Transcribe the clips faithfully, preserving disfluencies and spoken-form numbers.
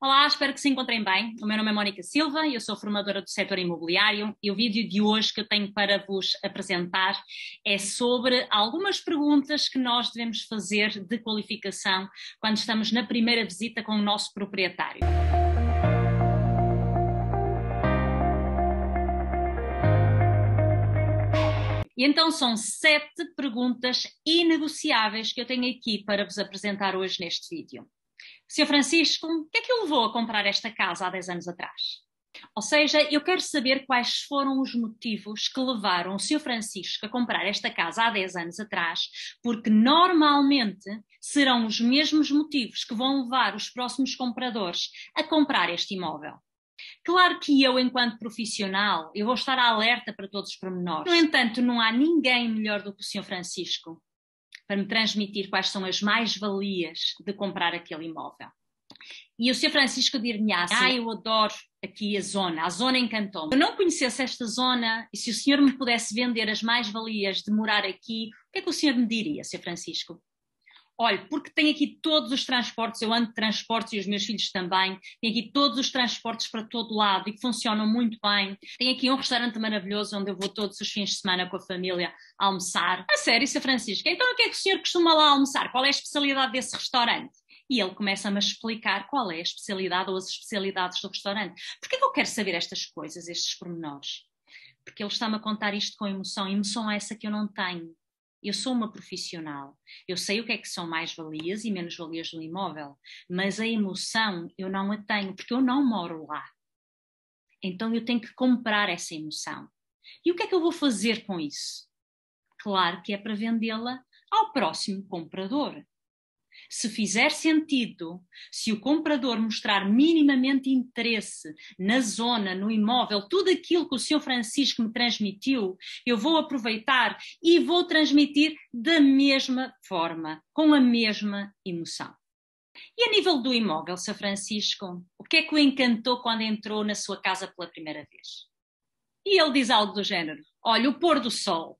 Olá, espero que se encontrem bem. O meu nome é Mónica Silva e eu sou formadora do setor imobiliário e o vídeo de hoje que eu tenho para vos apresentar é sobre algumas perguntas que nós devemos fazer de qualificação quando estamos na primeira visita com o nosso proprietário. E então são sete perguntas inegociáveis que eu tenho aqui para vos apresentar hoje neste vídeo. senhor Francisco, o que é que o levou a comprar esta casa há dez anos atrás? Ou seja, eu quero saber quais foram os motivos que levaram o senhor Francisco a comprar esta casa há dez anos atrás, porque normalmente serão os mesmos motivos que vão levar os próximos compradores a comprar este imóvel. Claro que eu, enquanto profissional, eu vou estar alerta para todos os pormenores. No entanto, não há ninguém melhor do que o senhor Francisco para me transmitir quais são as mais-valias de comprar aquele imóvel. E o senhor Francisco dir-me-á assim, ah, eu adoro aqui a zona, a zona encantou-me. Se eu não conhecesse esta zona e se o senhor me pudesse vender as mais-valias de morar aqui, o que é que o senhor me diria, senhor Francisco? Olha, porque tem aqui todos os transportes, eu ando de transportes e os meus filhos também, tem aqui todos os transportes para todo lado e que funcionam muito bem. Tem aqui um restaurante maravilhoso onde eu vou todos os fins de semana com a família almoçar. A sério, senhor Francisco, então o que é que o senhor costuma lá almoçar? Qual é a especialidade desse restaurante? E ele começa-me a explicar qual é a especialidade ou as especialidades do restaurante. Porquê que eu quero saber estas coisas, estes pormenores? Porque ele está-me a contar isto com emoção, emoção é essa que eu não tenho. Eu sou uma profissional, eu sei o que é que são mais-valias e menos-valias do imóvel, mas a emoção eu não a tenho, porque eu não moro lá. Então eu tenho que comprar essa emoção. E o que é que eu vou fazer com isso? Claro que é para vendê-la ao próximo comprador. Se fizer sentido, se o comprador mostrar minimamente interesse na zona, no imóvel, tudo aquilo que o senhor Francisco me transmitiu, eu vou aproveitar e vou transmitir da mesma forma, com a mesma emoção. E a nível do imóvel, senhor Francisco, o que é que o encantou quando entrou na sua casa pela primeira vez? E ele diz algo do género, olha, o pôr do sol.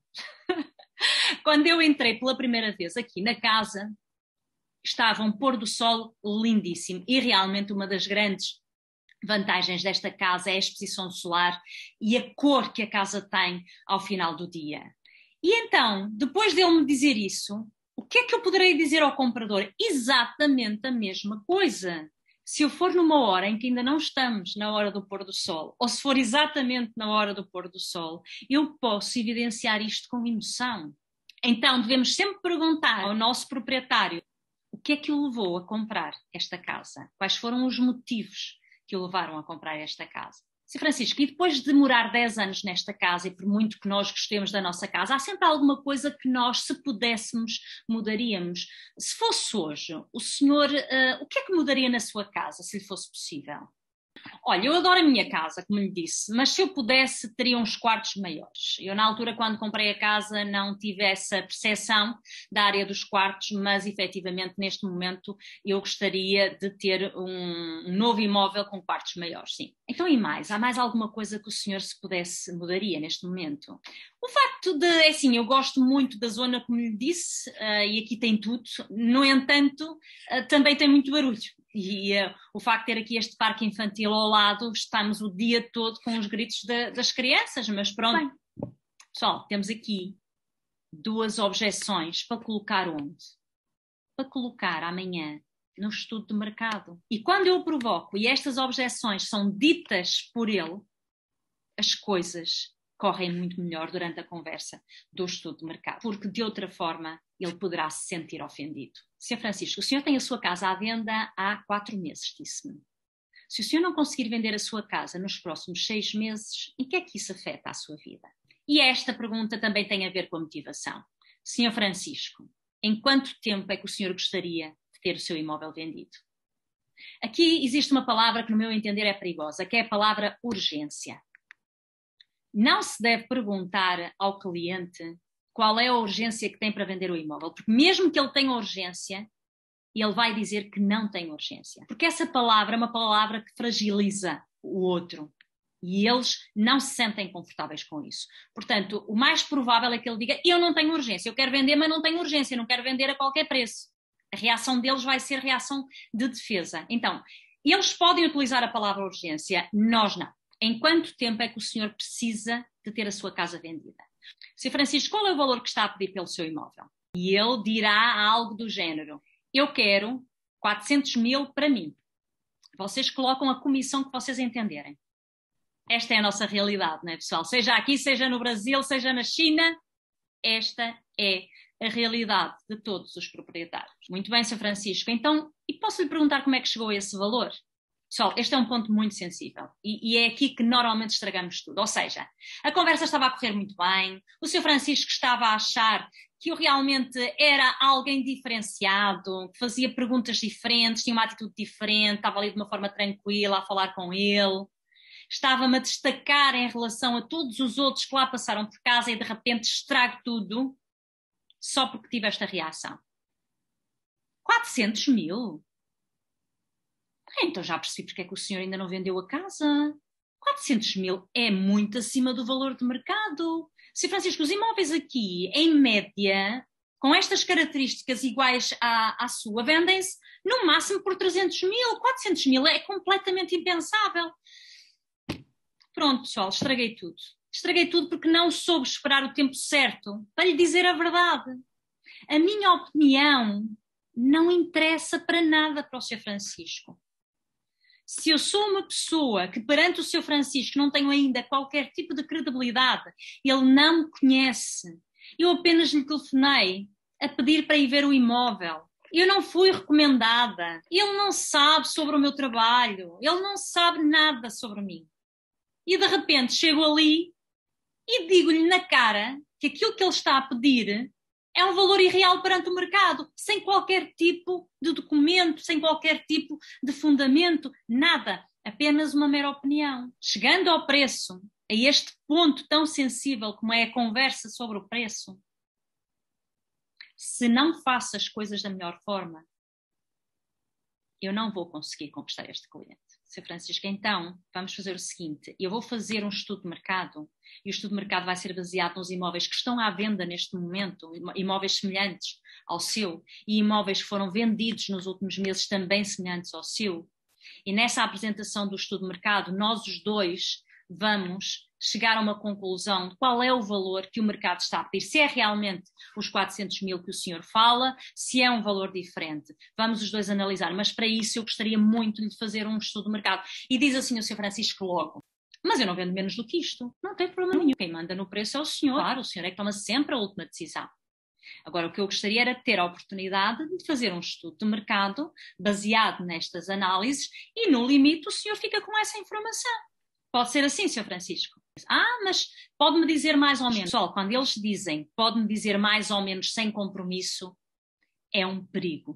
Quando eu entrei pela primeira vez aqui na casa, estava um pôr do sol lindíssimo e realmente uma das grandes vantagens desta casa é a exposição solar e a cor que a casa tem ao final do dia. E então, depois de ele me dizer isso, o que é que eu poderei dizer ao comprador? Exatamente a mesma coisa. Se eu for numa hora em que ainda não estamos na hora do pôr do sol, ou se for exatamente na hora do pôr do sol, eu posso evidenciar isto com emoção. Então, devemos sempre perguntar ao nosso proprietário o que é que o levou a comprar esta casa? Quais foram os motivos que o levaram a comprar esta casa? senhor Francisco, e depois de morar dez anos nesta casa, e por muito que nós gostemos da nossa casa, há sempre alguma coisa que nós, se pudéssemos, mudaríamos. Se fosse hoje, o senhor, uh, o que é que mudaria na sua casa, se lhe fosse possível? Olha, eu adoro a minha casa, como lhe disse, mas se eu pudesse, teria uns quartos maiores. Eu, na altura, quando comprei a casa, não tive essa percepção da área dos quartos, mas, efetivamente, neste momento, eu gostaria de ter um novo imóvel com quartos maiores, sim. Então, e mais? Há mais alguma coisa que o senhor, se pudesse, mudaria neste momento? O facto de, é assim, eu gosto muito da zona, como lhe disse, uh, e aqui tem tudo, no entanto, uh, também tem muito barulho. E uh, o facto de ter aqui este parque infantil ao lado, estamos o dia todo com os gritos de, das crianças, mas pronto. Bem, pessoal, temos aqui duas objeções para colocar onde? Para colocar amanhã no estudo de mercado. E quando eu o provoco e estas objeções são ditas por ele, as coisas correm muito melhor durante a conversa do estudo de mercado, porque de outra forma ele poderá se sentir ofendido. senhor Francisco, o senhor tem a sua casa à venda há quatro meses, disse-me. Se o senhor não conseguir vender a sua casa nos próximos seis meses, em que é que isso afeta a sua vida? E esta pergunta também tem a ver com a motivação. senhor Francisco, em quanto tempo é que o senhor gostaria de ter o seu imóvel vendido? Aqui existe uma palavra que, no meu entender, é perigosa, que é a palavra urgência. Não se deve perguntar ao cliente qual é a urgência que tem para vender o imóvel, porque mesmo que ele tenha urgência, ele vai dizer que não tem urgência. Porque essa palavra é uma palavra que fragiliza o outro e eles não se sentem confortáveis com isso. Portanto, o mais provável é que ele diga, eu não tenho urgência, eu quero vender, mas não tenho urgência, não quero vender a qualquer preço. A reação deles vai ser reação de defesa. Então, Eles podem utilizar a palavra urgência, nós não. Em quanto tempo é que o senhor precisa de ter a sua casa vendida? senhor Francisco, qual é o valor que está a pedir pelo seu imóvel? E ele dirá algo do género: eu quero quatrocentos mil para mim. Vocês colocam a comissão que vocês entenderem. Esta é a nossa realidade, não é, pessoal? Seja aqui, seja no Brasil, seja na China, esta é a realidade de todos os proprietários. Muito bem, senhor Francisco. Então, e posso lhe perguntar como é que chegou a esse valor? Pessoal, este é um ponto muito sensível e, e é aqui que normalmente estragamos tudo. Ou seja, a conversa estava a correr muito bem, o senhor Francisco estava a achar que eu realmente era alguém diferenciado, que fazia perguntas diferentes, tinha uma atitude diferente, estava ali de uma forma tranquila a falar com ele. Estava-me a destacar em relação a todos os outros que lá passaram por casa e de repente estrago tudo só porque tive esta reação. quatrocentos mil? Então já percebi porque é que o senhor ainda não vendeu a casa. quatrocentos mil é muito acima do valor de mercado. senhor Francisco, os imóveis aqui, em média, com estas características iguais à, à sua, vendem-se no máximo por trezentos mil. quatrocentos mil é completamente impensável. Pronto, pessoal, estraguei tudo. Estraguei tudo porque não soube esperar o tempo certo para lhe dizer a verdade. A minha opinião não interessa para nada para o senhor Francisco. Se eu sou uma pessoa que perante o senhor Francisco não tenho ainda qualquer tipo de credibilidade, ele não me conhece, eu apenas lhe telefonei a pedir para ir ver o imóvel. Eu não fui recomendada, ele não sabe sobre o meu trabalho, ele não sabe nada sobre mim. E de repente chego ali e digo-lhe na cara que aquilo que ele está a pedir é um valor irreal perante o mercado, sem qualquer tipo de documento, sem qualquer tipo de fundamento, nada, apenas uma mera opinião. Chegando ao preço, a este ponto tão sensível como é a conversa sobre o preço, se não faço as coisas da melhor forma, eu não vou conseguir conquistar este cliente. senhor Francisco, então vamos fazer o seguinte, eu vou fazer um estudo de mercado e o estudo de mercado vai ser baseado nos imóveis que estão à venda neste momento, imóveis semelhantes ao seu e imóveis que foram vendidos nos últimos meses também semelhantes ao seu. E nessa apresentação do estudo de mercado, nós os dois vamos chegar a uma conclusão de qual é o valor que o mercado está a pedir, se é realmente os quatrocentos mil que o senhor fala, se é um valor diferente. Vamos os dois analisar, mas para isso eu gostaria muito de fazer um estudo de mercado. E diz assim o senhor Francisco logo: mas eu não vendo menos do que isto. Não tem problema nenhum. Quem manda no preço é o senhor. Claro, o senhor é que toma sempre a última decisão. Agora, o que eu gostaria era de ter a oportunidade de fazer um estudo de mercado baseado nestas análises e, no limite, o senhor fica com essa informação. Pode ser assim, senhor Francisco? Ah, mas pode-me dizer mais ou menos. Pessoal, quando eles dizem pode-me dizer mais ou menos sem compromisso, é um perigo.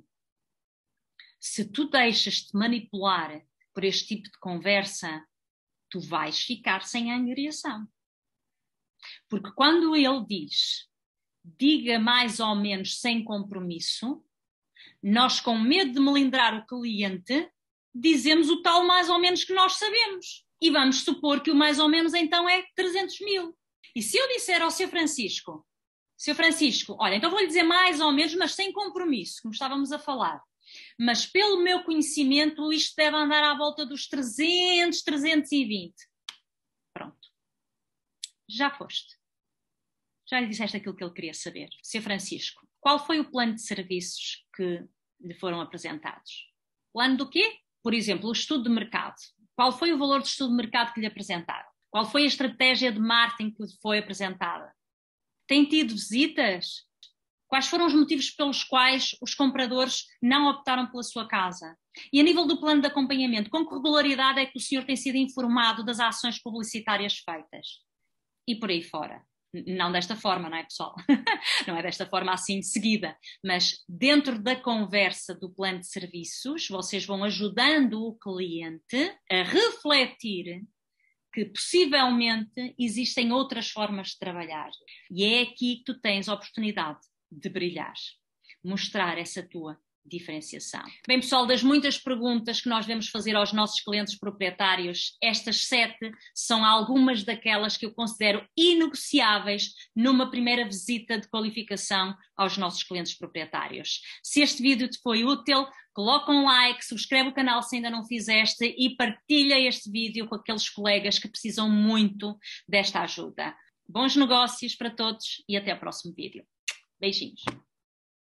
Se tu deixas-te manipular por este tipo de conversa, tu vais ficar sem angariação. Porque quando ele diz, diga mais ou menos sem compromisso, nós, com medo de melindrar o cliente, dizemos o tal mais ou menos que nós sabemos. E vamos supor que o mais ou menos então é trezentos mil. E se eu disser ao senhor Francisco, senhor Francisco, olha, então vou-lhe dizer mais ou menos, mas sem compromisso, como estávamos a falar. Mas pelo meu conhecimento isto deve andar à volta dos trezentos, trezentos e vinte. Pronto. Já foste. Já lhe disseste aquilo que ele queria saber. senhor Francisco, qual foi o plano de serviços que lhe foram apresentados? Plano do quê? Por exemplo, o estudo de mercado. Qual foi o valor do estudo de mercado que lhe apresentaram? Qual foi a estratégia de marketing que lhe foi apresentada? Tem tido visitas? Quais foram os motivos pelos quais os compradores não optaram pela sua casa? E a nível do plano de acompanhamento, com que regularidade é que o senhor tem sido informado das ações publicitárias feitas? E por aí fora. Não desta forma, não é, pessoal? Não é desta forma assim de seguida, mas dentro da conversa do plano de serviços, vocês vão ajudando o cliente a refletir que possivelmente existem outras formas de trabalhar. E é aqui que tu tens a oportunidade de brilhar, mostrar essa tua diferenciação. Bem, pessoal, das muitas perguntas que nós devemos fazer aos nossos clientes proprietários, estas sete são algumas daquelas que eu considero inegociáveis numa primeira visita de qualificação aos nossos clientes proprietários. Se este vídeo te foi útil, coloca um like, subscreve o canal se ainda não fizeste e partilha este vídeo com aqueles colegas que precisam muito desta ajuda. Bons negócios para todos e até o próximo vídeo. Beijinhos.